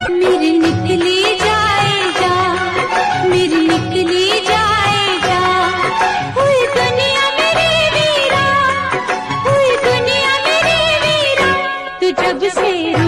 मेरी निकली जाएगा, मेरी निकली जाएगा। हुई दुनिया मेरी वीरा, हुई दुनिया मेरी वीरा। तू जब से